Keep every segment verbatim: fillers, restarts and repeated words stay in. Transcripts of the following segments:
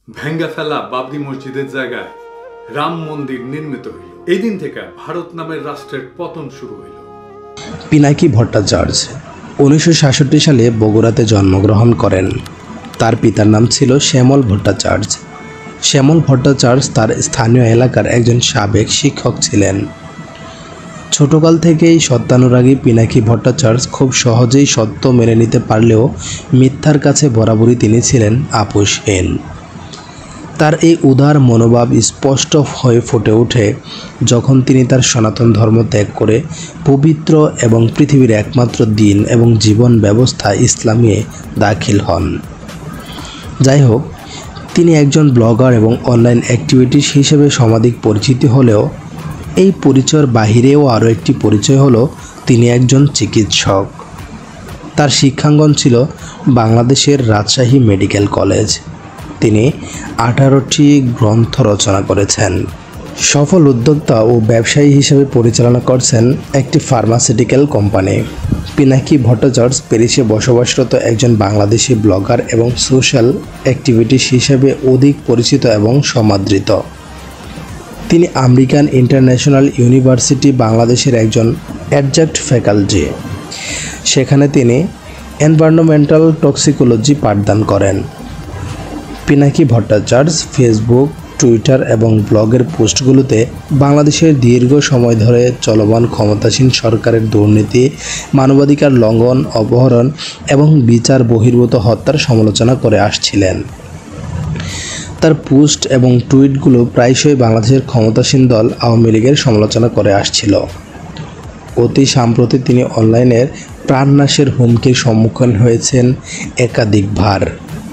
ভেঙ্গা ফেলা বাবরি মসজিদের জায়গায় রাম মন্দির নির্মিত হইল। এই দিন থেকে ভারত নামের রাষ্ট্রের পতন শুরু হইল। পিনাকি ভট্টাচার্য উনিশশো সাতষট্টি সালে বগুড়াতে জন্মগ্রহণ করেন। তার পিতার নাম ছিল শ্যামল ভট্টাচার্য। শ্যামল ভট্টাচার্য তার স্থানীয় এলাকার একজন সাবেক শিক্ষক ছিলেন। ছোটকাল থেকেই সত্যানুরাগী পিনাকি ভট্টাচার্য খুব সহজেই সত্য মেনে নিতে পারলেও মিথ্যার কাছে বরাবরই তিনি ছিলেন আপোষহীন। তার এই উদার মনোভাব স্পষ্ট হয়ে ফুটে ওঠে যখন তিনি তার সনাতন ধর্ম ত্যাগ করে পবিত্র এবং পৃথিবীর একমাত্র দিন এবং জীবন ব্যবস্থা ইসলামে দাখিল হন। যাই হোক, তিনি একজন ব্লগার এবং অনলাইন অ্যাক্টিভিটিস হিসেবে সমাধিক পরিচিতি হলেও এই পরিচয়ের বাহিরেও আরও একটি পরিচয় হলো তিনি একজন চিকিৎসক। তার শিক্ষাঙ্গন ছিল বাংলাদেশের রাজশাহী মেডিকেল কলেজ। তিনি আঠারোটি গ্রন্থ রচনা করেছেন। সফল উদ্যোক্তা ও ব্যবসায়ী হিসেবে পরিচালনা করছেন একটি ফার্মাসিউটিক্যাল কোম্পানি। পিনাকি ভট্টাচার্য প্যারিসে বসবাসরত একজন বাংলাদেশি ব্লগার এবং সোশ্যাল অ্যাক্টিভিটিস হিসেবে অধিক পরিচিত এবং সমাদৃত। তিনি আমেরিকান ইন্টারন্যাশনাল ইউনিভার্সিটি বাংলাদেশের একজন অ্যাডজাক্ট ফ্যাকাল্টি। সেখানে তিনি এনভায়রনমেন্টাল টক্সিকোলজি পাঠদান করেন। পিনাকি ভট্টাচার্য ফেসবুক, টুইটার এবং ব্লগের পোস্টগুলোতে বাংলাদেশের দীর্ঘ সময় ধরে চলমান ক্ষমতাসীন সরকারের দুর্নীতি, মানবাধিকার লঙ্ঘন, অপহরণ এবং বিচার বহির্ভূত হত্যার সমালোচনা করে আসছিলেন। তার পোস্ট এবং টুইটগুলো প্রায়শই বাংলাদেশের ক্ষমতাসীন দল আওয়ামী লীগের সমালোচনা করে আসছিল। অতি সাম্প্রতি তিনি অনলাইনের প্রাণনাশের হুমকির সম্মুখীন হয়েছেন একাধিকবার।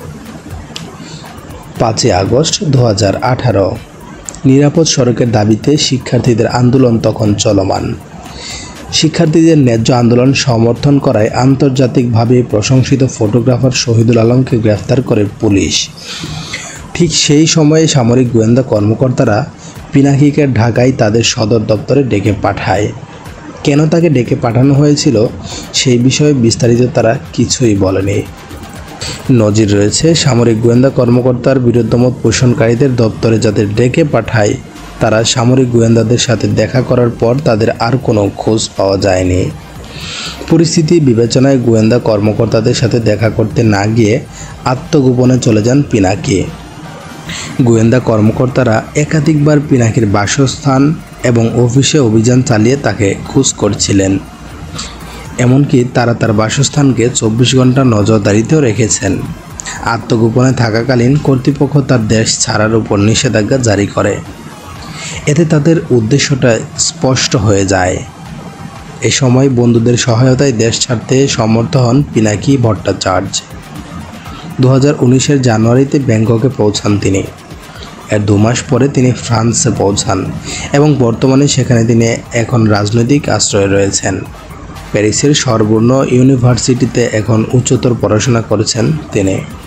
পাঁচই আগস্ট দু হাজার আঠারো নিরাপদ সড়কের দাবিতে শিক্ষার্থীদের আন্দোলন তখন চলমান। শিক্ষার্থীদের ন্যায্য আন্দোলন সমর্থন করায় আন্তর্জাতিকভাবে প্রশংসিত ফটোগ্রাফার শহীদুল আলমকে গ্রেফতার করে পুলিশ। ঠিক সেই সময়ে সামরিক গোয়েন্দা কর্মকর্তারা পিনাকিকে ঢাকায় তাদের সদর দপ্তরে ডেকে পাঠায়। কেন তাকে ডেকে পাঠানো হয়েছিল সেই বিষয়ে বিস্তারিত তারা কিছুই বলেনি। নজির রয়েছে, সামরিক গোয়েন্দা কর্মকর্তার বিরুদ্ধমত পোষণকারীদের দপ্তরে যাদের ডেকে পাঠায় তারা সামরিক গোয়েন্দাদের সাথে দেখা করার পর তাদের আর কোনো খোঁজ পাওয়া যায়নি। পরিস্থিতি বিবেচনায় গোয়েন্দা কর্মকর্তাদের সাথে দেখা করতে না গিয়ে আত্মগোপনে চলে যান পিনাকি। গোয়েন্দা কর্মকর্তারা একাধিকবার পিনাকির বাসস্থান এবং অফিসে অভিযান চালিয়ে তাকে খোঁজ করছিলেন। এমনকি তারা তার বাসস্থানকে চব্বিশ ঘন্টা নজরদারিতেও রেখেছেন। আত্মগোপনে থাকাকালীন কর্তৃপক্ষ তার দেশ ছাড়ার উপর নিষেধাজ্ঞা জারি করে। এতে তাদের উদ্দেশ্যটা স্পষ্ট হয়ে যায়। এ সময় বন্ধুদের সহায়তায় দেশ ছাড়তে সমর্থ হন পিনাকি ভট্টাচার্য। দু হাজার উনিশের জানুয়ারিতে ব্যাংককে পৌঁছান তিনি। এর দু মাস পরে তিনি ফ্রান্সে পৌঁছান এবং বর্তমানে সেখানে তিনি এখন রাজনৈতিক আশ্রয়ে রয়েছেন। প্যারিসের সর্বর্ণ ইউনিভার্সিটিতে এখন উচ্চতর পড়াশোনা করেছেন তিনি।